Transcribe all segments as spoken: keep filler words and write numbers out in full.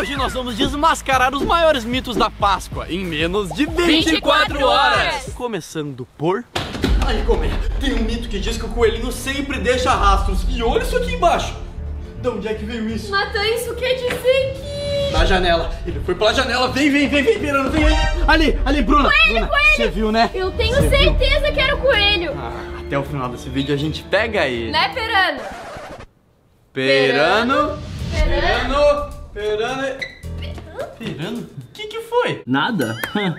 Hoje nós vamos desmascarar os maiores mitos da Páscoa em menos de vinte e quatro horas. Começando por... Aí, Colmeia, tem um mito que diz que o coelhinho sempre deixa rastros. E olha isso aqui embaixo. De onde é que veio isso? Natan, isso quer dizer que... Da janela. Ele foi pela janela. Vem, vem, vem, vem, Perano, vem, vem. Ali, ali, Bruna. Coelho, Bruna, coelho. Você viu, né? Eu tenho Cê certeza viu? que era o coelho. Ah, até o final desse vídeo a gente pega ele. Né, Perano? Perano. Perano. Perano. Perano. Perano? O que que foi? Nada?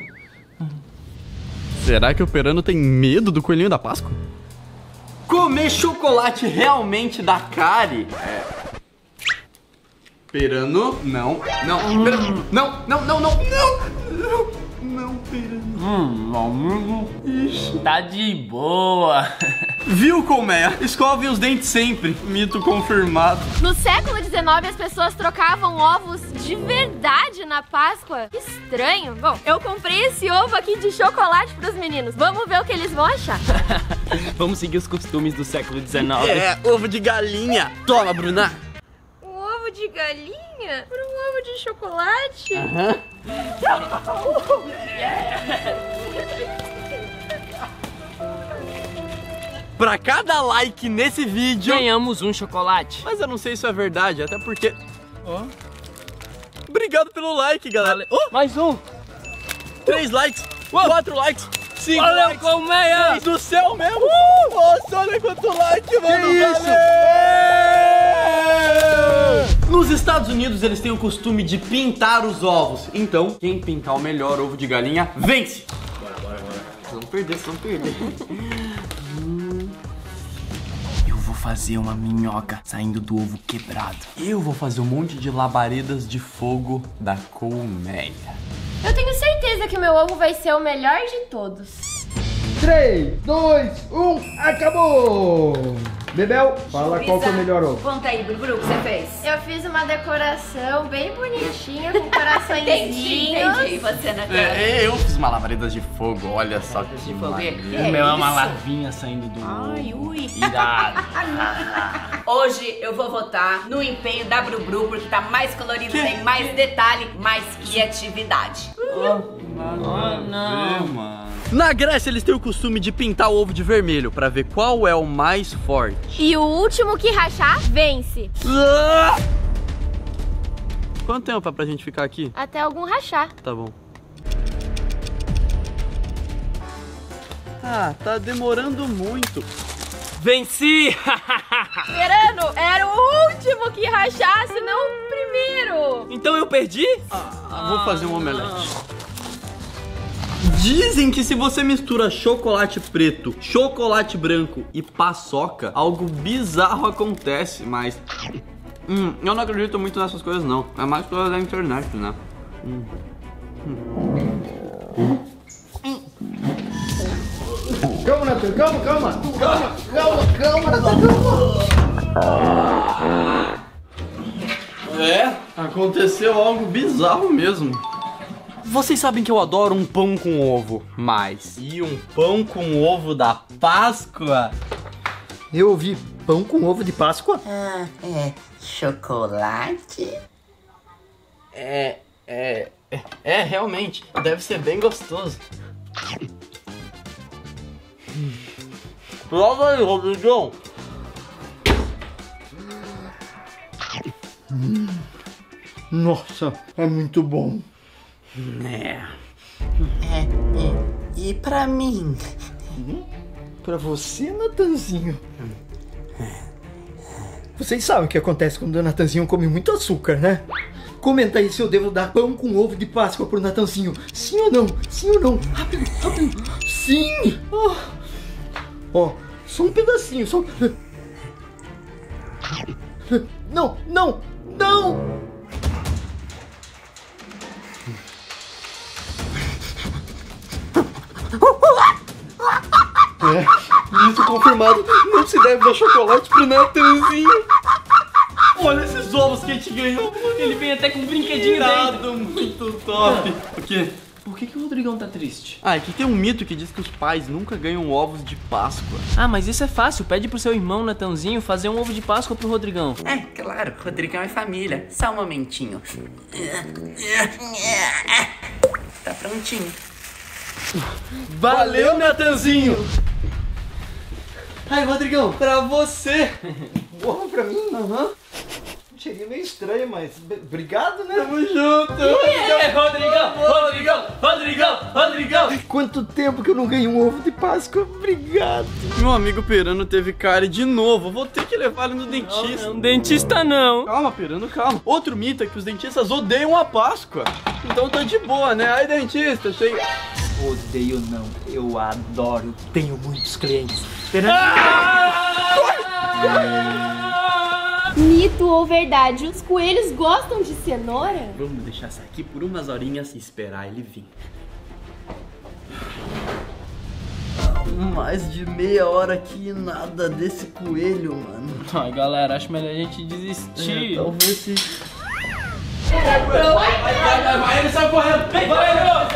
Será que o Perano tem medo do coelhinho da Páscoa? Comer chocolate realmente dá cárie? É... Perano, não, não, Perano, não, não, não, não, não, não, não, Perano. Hum, amigo, Ixi. Tá de boa. Viu, Colmeia? Escovem os dentes sempre. Mito confirmado. No século dezenove, as pessoas trocavam ovos de verdade na Páscoa. Que estranho. Bom, eu comprei esse ovo aqui de chocolate pros meninos. Vamos ver o que eles vão achar. Vamos seguir os costumes do século dezenove. É, ovo de galinha. Toma, Bruna. Um ovo de galinha? Por um ovo de chocolate? Aham. Pra cada like nesse vídeo Ganhamos um chocolate. Mas eu não sei se isso é verdade, até porque... Oh. Obrigado pelo like, galera. Oh, mais um. Três likes, quatro likes, cinco Valeu, likes. Colmeia. Do céu mesmo. Uh, nossa, olha quanto like, mano. Nos Estados Unidos eles têm o costume de pintar os ovos. Então, quem pintar o melhor ovo de galinha, vence. Bora, bora, bora. Vamos perder, vamos perder. Eu vou fazer uma minhoca saindo do ovo quebrado. Eu vou fazer um monte de labaredas de fogo da colmeia. Eu tenho certeza que o meu ovo vai ser o melhor de todos. três, dois, um, acabou! Bebel, fala qual que é o melhor ovo. Conta aí, Brubru, o que você fez? Eu fiz uma decoração bem bonitinha, com coraçõezinhos. Entendi, entendi. E você, Natan? É, eu fiz uma labareda de fogo, olha só que fogo. maravilha. O meu é uma isso? larvinha saindo do Ai, ovo. ui. Irado. Hoje eu vou votar no empenho da Brubru, porque tá mais colorido, tem mais detalhe, mais criatividade. Oh, não. Mano. Na Grécia eles têm o costume de pintar o ovo de vermelho pra ver qual é o mais forte. E o último que rachar, vence. Ah! Quanto tempo é pra gente ficar aqui? Até algum rachar. Tá bom. Ah, tá demorando muito. Venci! Perano, era o último que rachasse, não o primeiro. Então eu perdi? Ah, vou fazer um omelete. Dizem que se você mistura chocolate preto, chocolate branco e paçoca, algo bizarro acontece, mas... Hum, eu não acredito muito nessas coisas não. É mais coisa da internet, né? Hum. Hum. Calma, Natan, calma, calma, calma, calma, calma, Natan, calma. É, aconteceu algo bizarro mesmo. Vocês sabem que eu adoro um pão com ovo, mas e um pão com ovo da Páscoa? Eu ouvi pão com ovo de Páscoa? Ah, é chocolate? É, é, é, é, realmente, deve ser bem gostoso. Prova aí, Rodrigão. Hum, nossa, é muito bom. É. É, e, e pra mim? Pra você, Natanzinho. Vocês sabem o que acontece quando o Natanzinho come muito açúcar, né? Comenta aí se eu devo dar pão com ovo de Páscoa pro Natanzinho. Sim ou não? Sim ou não? Rápido, rápido. Sim! Ó, oh. oh, só um pedacinho, só... Não, não, não! É, isso confirmado. Não se deve dar chocolate pro Natanzinho. Olha esses ovos que a gente ganhou. Ele vem até com um brinquedinho Irado, dentro. muito top. O quê? Por que, que o Rodrigão tá triste? Ah, aqui tem um mito que diz que os pais nunca ganham ovos de Páscoa. Ah, mas isso é fácil. Pede pro seu irmão Natanzinho fazer um ovo de Páscoa pro Rodrigão. É, claro, Rodrigão é família. Só um momentinho. Tá prontinho. Valeu, Natanzinho! Ai, Rodrigão, Pra você! ovo pra mim? Aham. Seria meio estranho, mas b- obrigado, né? Tamo junto! É, Rodrigão, Rodrigão, Rodrigão, Rodrigão. Quanto tempo que eu não ganhei um ovo de Páscoa? Obrigado. Meu amigo Perano teve cárie de novo. Vou ter que levar ele no dentista. Não, dentista não. Calma, Perano, calma. Outro mito é que os dentistas odeiam a Páscoa. Então tá de boa, né? Aí, dentista, chega. Odeio não, eu adoro. Tenho muitos clientes. Mito ou verdade? Os coelhos gostam de cenoura? Vamos deixar isso aqui por umas horinhas e esperar ele vir. Mais de meia hora aqui e nada desse coelho, mano. Ai, galera, acho melhor a gente desistir. É, talvez se... Vai, vai, vai, ele sai correndo. Vem, coelho!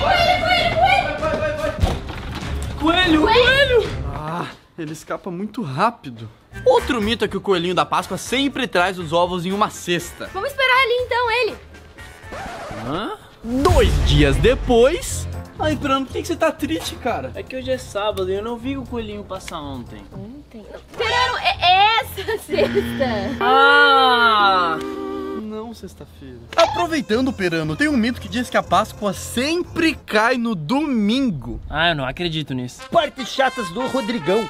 Coelho, coelho! Ah, ele escapa muito rápido. Outro mito é que o coelhinho da Páscoa sempre traz os ovos em uma cesta. Vamos esperar ali então ele. Hã? Dois dias depois... Ai, Perano, por que que você tá triste, cara? É que hoje é sábado e eu não vi o coelhinho passar ontem. Ontem. Perano, é essa sexta. Ah! Não, sexta-feira. Aproveitando, Perano, tem um mito que diz que a Páscoa sempre cai no domingo. Ah, eu não acredito nisso. Partes chatas do Rodrigão.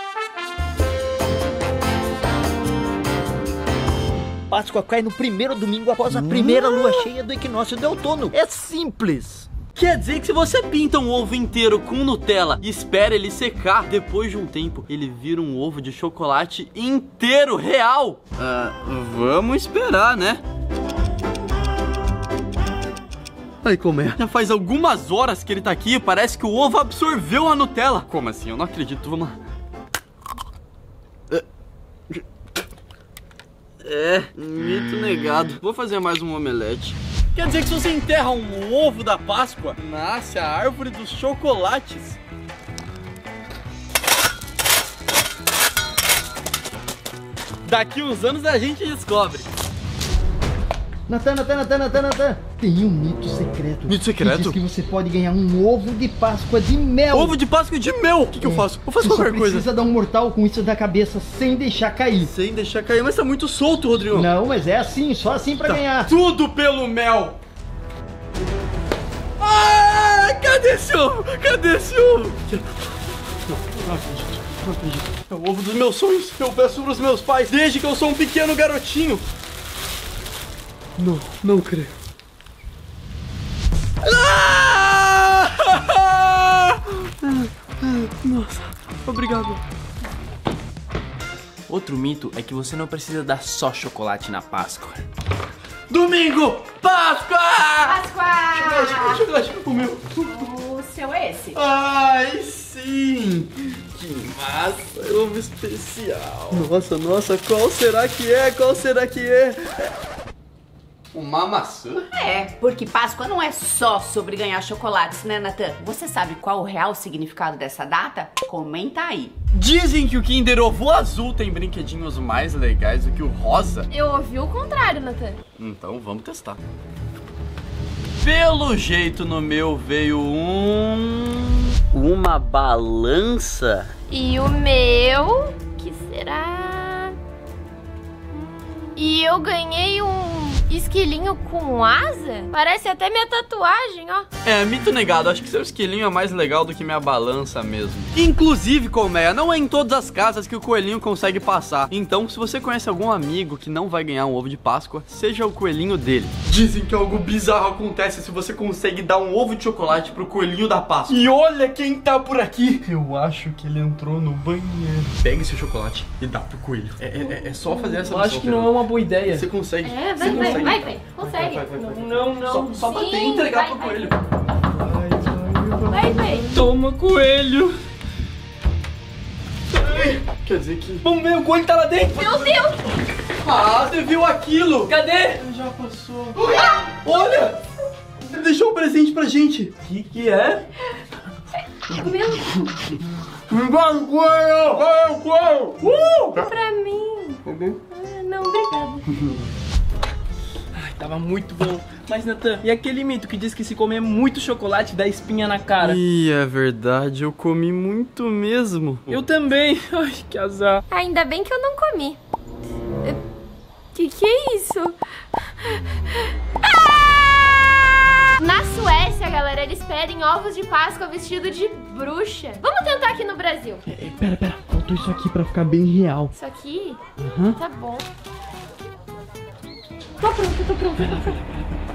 Páscoa cai no primeiro domingo após a primeira lua cheia do equinócio de outono. É simples. Quer dizer que se você pinta um ovo inteiro com Nutella e espera ele secar, depois de um tempo ele vira um ovo de chocolate inteiro, real. Ah, vamos esperar, né? Ai, como é? Já faz algumas horas que ele tá aqui e parece que o ovo absorveu a Nutella. Como assim? Eu não acredito. Vamos lá. É, mito negado. Vou fazer mais um omelete. Quer dizer que se você enterra um ovo da Páscoa, nasce a árvore dos chocolates. Daqui uns anos a gente descobre. Natan, Natan, Natan, Natan, Natan. Tem um mito secreto. Mito secreto? Que diz que você pode ganhar um ovo de Páscoa de mel. Ovo de Páscoa de mel. O que, que eu faço? Eu faço Você qualquer só coisa. precisa dar um mortal com isso da cabeça sem deixar cair. Sem deixar cair, mas tá muito solto, Rodrigo. Não, mas é assim, só assim pra Tá ganhar. tudo pelo mel. Ah, cadê esse ovo? Cadê esse ovo? Não, não acredito, não acredito. É o ovo dos meus sonhos. Eu peço pros meus pais desde que eu sou um pequeno garotinho. Não, não creio. Ah! Nossa, obrigado. Outro mito é que você não precisa dar só chocolate na Páscoa. Domingo, Páscoa! Páscoa! Chocolate, chocolate, o meu. O seu é esse? Ai, sim! Que massa! Ovo especial! Nossa, nossa, qual será que é? Qual será que é? Uma maçã? É, porque Páscoa não é só sobre ganhar chocolates, né, Natan? Você sabe qual o real significado dessa data? Comenta aí. Dizem que o Kinder Ovo azul tem brinquedinhos mais legais do que o rosa. Eu ouvi o contrário, Natan. Então vamos testar. Pelo jeito no meu veio um... uma balança. E o meu... que será? E eu ganhei um esquilinho com asa? Parece até minha tatuagem, ó. É, mito negado. Acho que seu esquilinho é mais legal do que minha balança mesmo. Inclusive, Colmeia, não é em todas as casas que o coelhinho consegue passar. Então, se você conhece algum amigo que não vai ganhar um ovo de Páscoa, seja o coelhinho dele. Dizem que algo bizarro acontece se você consegue dar um ovo de chocolate pro coelhinho da Páscoa. E olha quem tá por aqui. Eu acho que ele entrou no banheiro. Pega esse chocolate e dá pro coelho. É, é, é só fazer essa Eu acho que não é uma boa ideia. Você consegue. É, Você vai, vai, consegue. vai, vai. Consegue. Vai, vai, vai, vai. Não, não. Só, só bater Sim, e entregar vai, pro vai. coelho. Vai, vai. Toma, coelho. Quer dizer que... Vamos ver, o coelho tá lá dentro. Meu Deus. Ah, você viu aquilo? Cadê? Já passou. Olha! deixou um presente pra gente. O que que é? Meu, Igual coelho! Coelho, coelho! Uh! pra mim. Ah, não, obrigada. Tava muito bom. Mas, Natan, e aquele mito que diz que se comer muito chocolate dá espinha na cara? Ih, é verdade, eu comi muito mesmo. Eu também. Ai, que azar. Ainda bem que eu não comi. Que que é isso? Ah! Na Suécia, galera, eles pedem ovos de Páscoa vestido de bruxa. Vamos tentar aqui no Brasil. É, pera, pera. Faltou isso aqui pra ficar bem real. Isso aqui? Uhum. Tá bom. Tô pronto, tô pronto, tô pronto.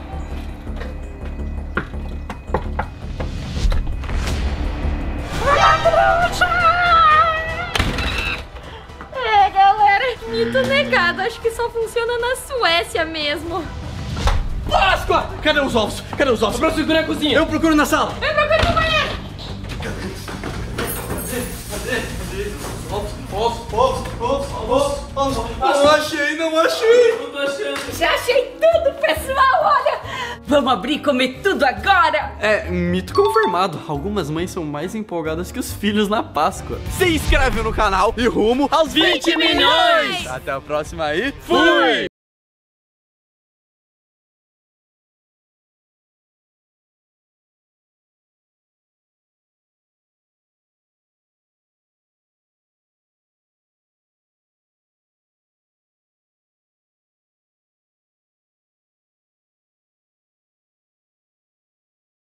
É, galera, mito negado. Acho que só funciona na Suécia mesmo. Páscoa! Cadê os ovos? Cadê os ovos? Pra segurar a cozinha. Eu procuro na sala. Eu procuro no banheiro. Ovos, ovos, ovos, ovos, ovos, ovos. Não achei, não achei. Não tô achando. Já achei tudo, pessoal, olha! Vamos abrir e comer tudo agora? É, mito confirmado. Algumas mães são mais empolgadas que os filhos na Páscoa. Se inscreve no canal e rumo aos vinte milhões. Até a próxima aí. Fui!